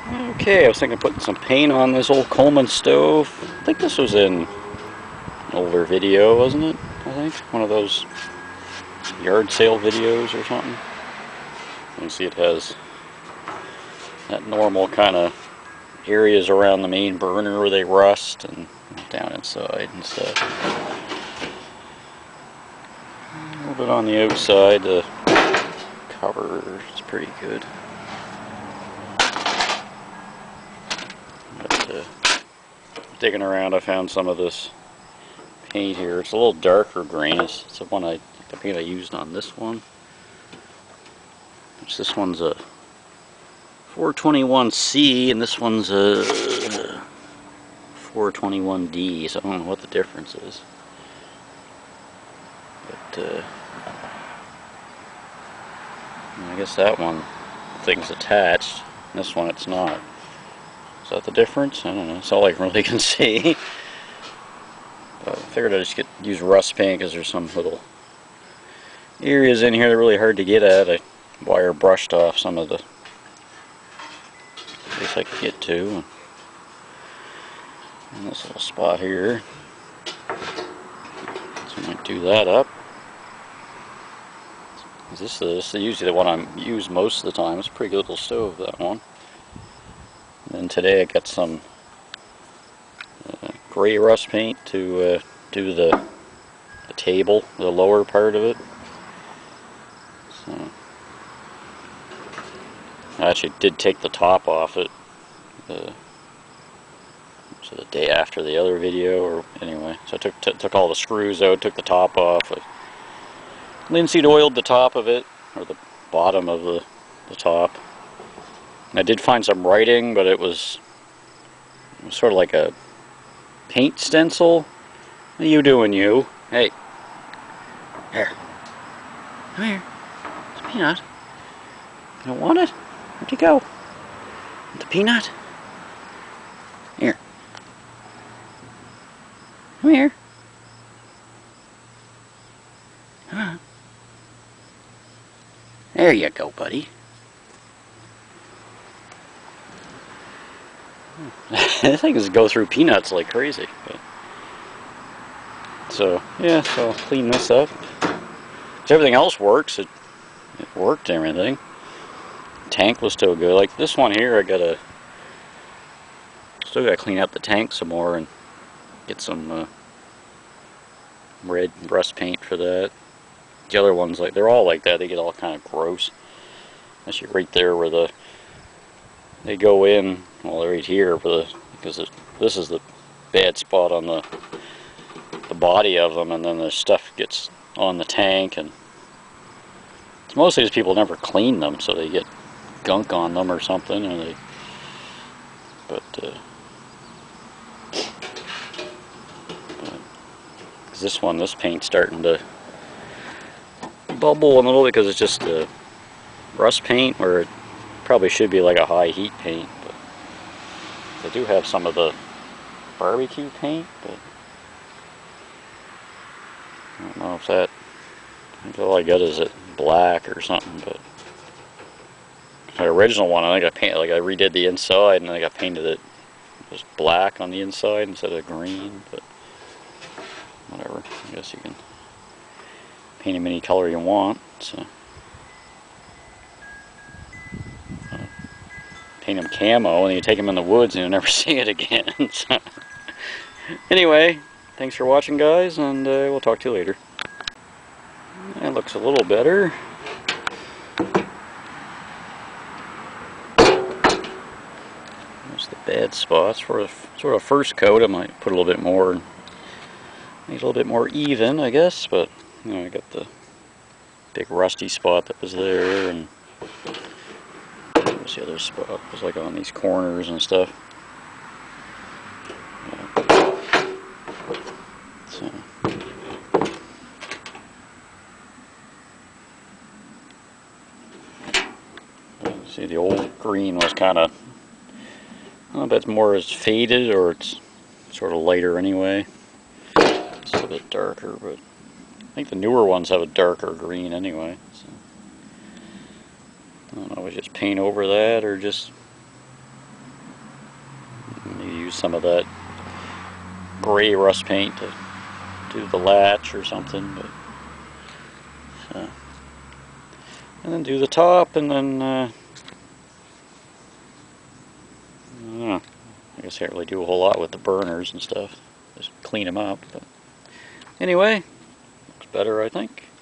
Okay, I was thinking of putting some paint on this old Coleman stove. I think this was in an older video, wasn't it? I think one of those yard sale videos or something. You can see it has that normal kind of areas around the main burner where they rust and down inside and stuff. A little bit on the outside, the cover is pretty good. But digging around, I found some of this paint here. It's a little darker green. It's the paint I used on this one. This one's a 421C and this one's a 421D, so I don't know what the difference is. But I guess that one, the thing's attached. This one it's not. Is that the difference? I don't know. That's all I really can see. But I figured I'd just use rust paint because there's some little areas in here that are really hard to get at. I wire brushed off some of the place I could get to. And this little spot here. So I might do that up. This is usually the one I use most of the time. It's a pretty good little stove, that one. And then today I got some gray rust paint to do the table, the lower part of it. So I actually did take the top off it. So the day after the other video, or anyway. So I took all the screws out, took the top off. I linseed oiled the top of it, or the bottom of the top. And I did find some writing, but it was sort of like a paint stencil. What are you doing, you? Hey. Here. Come here. It's a peanut. You don't want it? Where'd you go? Want the peanut? Here. Come here. Come on. There you go, buddy. This thing is go through peanuts like crazy. But so yeah, so I'll clean this up. So everything else works. It worked and everything. Tank was still good. Like this one here, still gotta clean up the tank some more and get some red rust paint for that. The other ones, like they're all like that. They get all kind of gross. That's right there where they go in. Well, they're right here because this is the bad spot on the body of them, and then the stuff gets on the tank, and it's mostly because people never clean them, so they get gunk on them or something, and this paint's starting to bubble a little because it's just rust paint, where it probably should be like a high heat paint. But they do have some of the barbecue paint, but I don't know if that, I think all I got is it black or something. But the original one, I think I redid the inside, and I think I painted it just black on the inside instead of green. But whatever, I guess you can paint them any color you want. So paint them camo, and you take them in the woods and you'll never see it again. So anyway, thanks for watching, guys, and we'll talk to you later. It looks a little better. There's the bad spots. For a sort of first coat, I might put a little bit more, make it a little bit more even, I guess. But you know, I got the big rusty spot that was there, and the other spot was like on these corners and stuff. Yeah. So see, the old green was kind of, I don't know if that's more as faded or it's sort of lighter anyway. It's a bit darker, but I think the newer ones have a darker green anyway. So I don't know, we just paint over that or just use some of that gray rust paint to do the latch or something. But and then do the top, and then I don't know. I guess I can't really do a whole lot with the burners and stuff. Just clean them up. But anyway, looks better, I think.